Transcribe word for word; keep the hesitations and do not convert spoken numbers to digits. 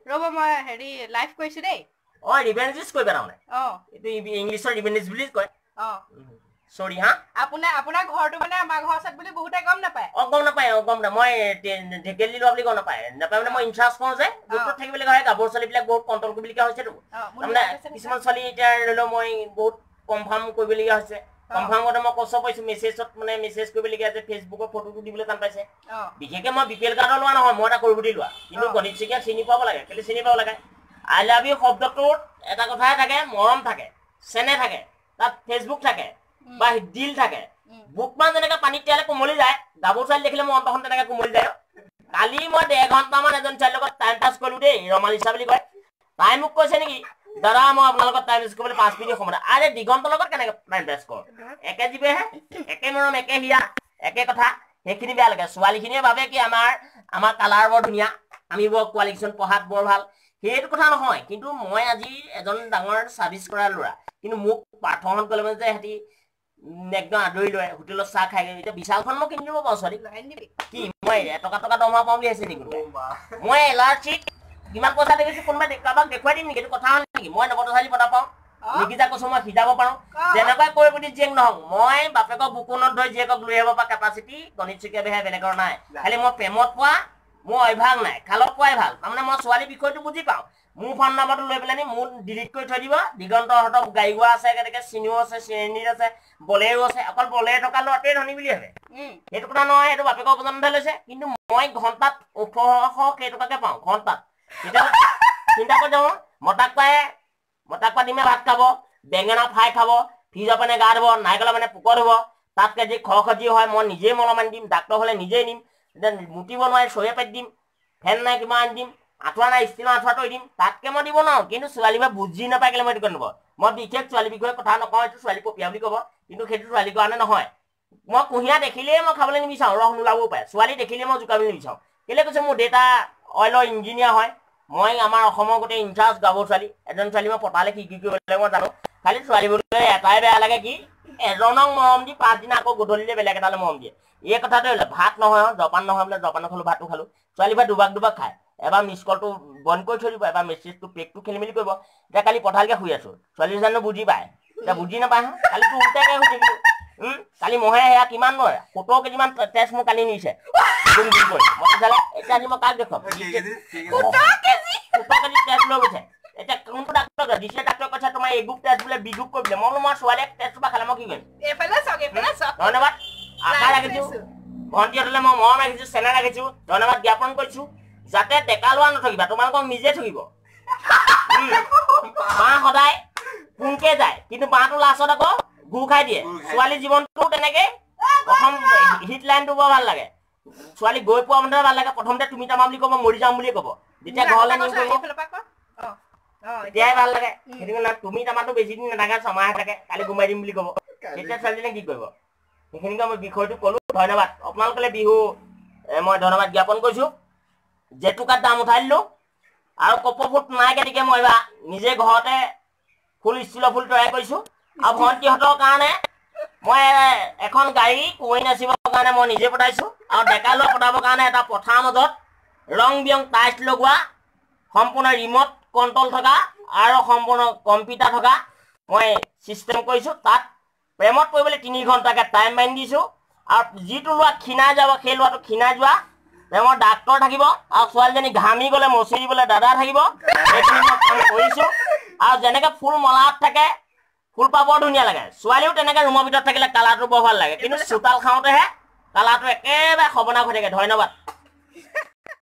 ৰব মই হেৰি লাইভ কৈছো দেই অ ৰিভেঞ্জিছ কইবা না অ এটো ইংলিশৰ ৰিভেঞ্জিছ বুলি কয় অ সৰি হা আপোনাৰ আপোনাৰ ঘৰটো মানে আমাৰ ঘৰ সাত বুলি বহুতে গম নাপায় অ গম নাপায় অ গম না মই ঢেকেলি লোৱা বুলি গম নাপায় নাপায় মানে মই ইনচাৰ্জ কওঁ যে যত থাকিবলৈ হয় গাবৰ চলিবিলাক বহুত কন্ট্ৰল কৰিবলগীয়া হৈছে তো মানে কিছুমান চলি এতিয়া ৰলো মই বহুত কনফাৰ্ম কৰিবলগীয়া হৈছে কনফাৰ্ম করতে মই কষ্ট পাইছো মেসেজত মানে মেসেজ কৰিবলগীয়া যে ফেসবুকত ফটোটো দিবলৈ টান পাইছে বিশেষকে মই বিপিএল কাৰ্ড লোৱা নহয় মই এটা কৰিব দি লোৱা কিন্তু গণিত শিক্ষা চিনি পাব লাগে কেলে চিনি পাব লাগে আই লাভ ইউ শব্দটোত এটা কথাই থাকে মৰম থাকে চেনে থাকে তাত ফেসবুক থাকে বা দিল থাকে বুকমান যেনেকা পানীত তিয়ালে কোমলি যায় গাবৰ চাইল দেখিলে মই অন্তখন তেনেকা কোমলি যায় কালি মই দেৰ ঘণ্টা মান এজন চাইল লগত টাইম পাছ কৰিলো দেই ৰমালিসা বুলি কয় তাই মোক কৈছে নেকি দাদা মই আপোনাৰ লগত টাইম পাছ কৰিবলৈ পাঁচ মিনিট সময় আৰে দিগন্তৰ লগত কেনেকে টাইম পাছ কৰ একে জিবে হে একে মৰম একে হিয়া একে কথা সেইখিনি বেয়া লাগে ছোৱালীখিনিয়ে ভাবে কি আমাৰ আমাৰ কালাৰ বৰ ধুনীয়া আমি বৰ কোৱালিফিকেশ্যন পঢ়াত বৰ ভাল সেইটো কথা নহয় কিন্তু মই আজি এজন ডাঙৰ সাৰ্ভিস কৰা ল'ৰা কিন্তু মোক পাঠন কলে মানে যে হেতি একদম আদৰি লয় হোটেলত চাহ খাই এতিয়া বিশালখন মই কিনি দিব পাওঁ ছোৱালী কি মই এটকা টকা দৰমহা পাওঁ বুলি আছে নেকি মই এলাৰ্জিক কিমান পইচা দেখিছো কোনোবাই কাৰোবাক দেখুৱাই দিম নেকি এইটো কথা হ'ল নেকি মই নৱতশালী পতা পাওঁ নিকিতা কৈছো মই সিজাব পাৰোঁ যেনেকৈ কৈ বুলি জীয়েক নহওক মই বাপেকক বুকুনত ধৰি জীয়েকক লৈ আহিব পৰা কেপাচিটি গণিত শিক্ষা বেয়া বেলেগৰ নাই খালি মই প্ৰেমত পোৱা মোৰ অভ্যাস নাই খালত পোৱাই ভাল তাৰমানে মই ছোৱালী বিষয়টো বুজি পাওঁ মোৰ ফোন নাম্বাৰটো লৈ পেলাই মোৰ ডিলিট কৰি থৈ দিব দিগন্তহঁতক গাড়ী গোৱা আছে কেনেকৈ চিনিও আছে শ্ৰেণীত আছে বলেৰো আছে অকল বলেৰে থকা ল'ৰাটোৱে ধনী বুলি ভাবে সেইটো কথা নহয় সেইটো বাপেকৰ পৰ্যন্তহে লৈছে কিন্তু মই ঘণ্টাত ওঠৰশ কেইটকাকে পাওঁ ঘণ্টাত চিন্তা কৰি যাওঁ মতাক পায় মতাক পা ডিমে ভাত খাব বেঙেনা ফ্ৰাই খাব ফ্ৰিজৰ পানে গা ধুব নাৰিকলৰ মানে পোকত হ'ব তাত কেজি খৰ খজি হয় মই নিজেই মলম আনি দিম ডাক্তৰ হ'লে নিজেই নিম মুতিব নোৱাৰি চৰিয়া পাতি দিম ফেন নাই কিমান আনি দিম আঁঠুৱা নাই ষ্টিলৰ আঁঠুৱা তৰি দিম তাতকে মই দিব নোৱাৰো কিন্তু ছোৱালী বা বুজি নাপায় কেলে মই এইটো নব মই বিশেষ ছোৱালী বিষয়ে কথা নকওঁ এইটো ছোৱালী পপিয়া বুলি ক'ব কিন্তু সেইটো ছোৱালীৰ কাৰণে নহয় মই কুঁহিয়া দেখিলেই মই খাবলৈ নিবিচাৰোঁ ৰস নোলাবও পাৰে ছোৱালী দেখিলেই মই জোকাবলৈ নিবিচাৰোঁ কেলে কৈছে মোৰ দেউতা অইলৰ ইঞ্জিনিয়াৰ হয় মই আমাৰ অসমৰ গোটেই ইনচাৰ্জ গাবৰ ছোৱালী এজন ছোৱালী মই পতালে কি কি কৰিব লাগে মই জানো খালি ছোৱালীবোৰে এটাই বেয়া লাগে কি এজনক মৰম দি পাঁচদিনা আকৌ গধূলিলে বেলেগ এটালৈ মৰম দিয়ে এই কথাটো ভাত নহয় জপান নহয় বোলে জপানো খালো ভাতো খালো ছোৱালী ভাই দুবাক দুবাক খায় এবাৰ মিছ কলটো বন্ধ কৰি থৈ দিব এবাৰ মেছেজটো পেকটো খেলি মেলি কৰিব এতিয়া কালি পথাৰলৈকে শুই আছো ছোৱালী জানো বুজি পায় এতিয়া বুজি নাপায় কালিতো উল্টাকে শুই থাকিলো কালি মহে সেয়া কিমান নহয় সত্তৰ কেজিমান তেজ মোৰ কালি নিছে এতিয়া আজি মই কাক দেখুৱাম সত্তৰ কেজি তেজ লৈ গৈছে এতিয়া কোনটো ডাক্তৰ দিছে ডাক্তৰ কৈছে তোমাৰ এই গ্ৰুপ টেষ্ট বোলে বি গ্ৰুপ কৰি দিলে মই বোলো মই ছোৱালীক টেষ্টটো বা খালে মই কি কৰিম ধন্যবাদ আশা ৰাখিছো ভণ্টিহঁতলৈ মই মৰম ৰাখিছো চেনেহ ৰাখিছো ধন্যবাদ জ্ঞাপন কৰিছো যাতে ডেকা লোৱা নথকিবা তোমালোকক নিজে থকিব মা সদায় পোনকে যায় কিন্তু মাটো লাষ্টত আকৌ ঘূৰ খাই দিয়ে ছোৱালী জীৱনটো তেনেকে প্ৰথম হিট লাইনটো বৰ ভাল লাগে ছোৱালী গৈ পোৱা মানে ভাল লাগে প্ৰথমতে তুমি তামা বুলি ক'ব মৰি যাম বুলি ক'ব যেতিয়া ঘৰলৈ নিম কৰিব তেতিয়াই ভাল লাগে সেইটো তুমি তামাটো বেছি দিন নাথাকে ছমাহে থাকে কালি ঘুমাই দিম বুলি ক'ব তেতিয়া ছোৱালীজনীয়ে কি কৰিব সেইখিনিকে মই বিষয়টো ক'লো ধন্যবাদ আপোনালোকে বিহু মই ধন্যবাদ জ্ঞাপন কৰিছোঁ জেতুকাত দাম উঠাই দিলোঁ আৰু কপৌ ফুট নাই কেনেকৈ মই এইবাৰ নিজে ঘৰতে ফুল ষ্টিলৰ ফুল তৈয়াৰ কৰিছোঁ আৰু ভণ্টিহঁতৰ কাৰণে মই এখন গাড়ী কুঁৱৰী নাচিবৰ কাৰণে মই নিজে পঠাইছোঁ আৰু ডেকা ল'ৰা পঠাবৰ কাৰণে এটা পথাৰ মাজত ৰং বিৰং টাইলছ লগোৱা সম্পূৰ্ণ ৰিম'ট কণ্ট্ৰল থকা আৰু সম্পূৰ্ণ কম্পিউটাৰ থকা মই চিষ্টেম কৰিছোঁ তাত প্ৰেমত কৰিবলৈ তিনি ঘণ্টাকৈ টাইম বান্ধি দিছোঁ আৰু যিটো ল'ৰা ক্ষীণাই যাব সেই ল'ৰাটো ক্ষীণাই যোৱা প্ৰেমৰ ডাক্তৰ থাকিব আৰু ছোৱালীজনী ঘামি গ'লে মচি দিবলৈ দাদা থাকিব সেইখিনি মই কাম কৰিছোঁ আৰু যেনেকৈ ফুল মলাত থাকে ফুল পাব ধুনীয়া লাগে ছোৱালীও তেনেকৈ ৰুমৰ ভিতৰত থাকিলে কালাৰটো বৰ ভাল লাগে কিন্তু চোতাল খাওঁতেহে কালাৰটো একেবাৰে সৰ্বনাশ হৈ থাকে ধন্যবাদ।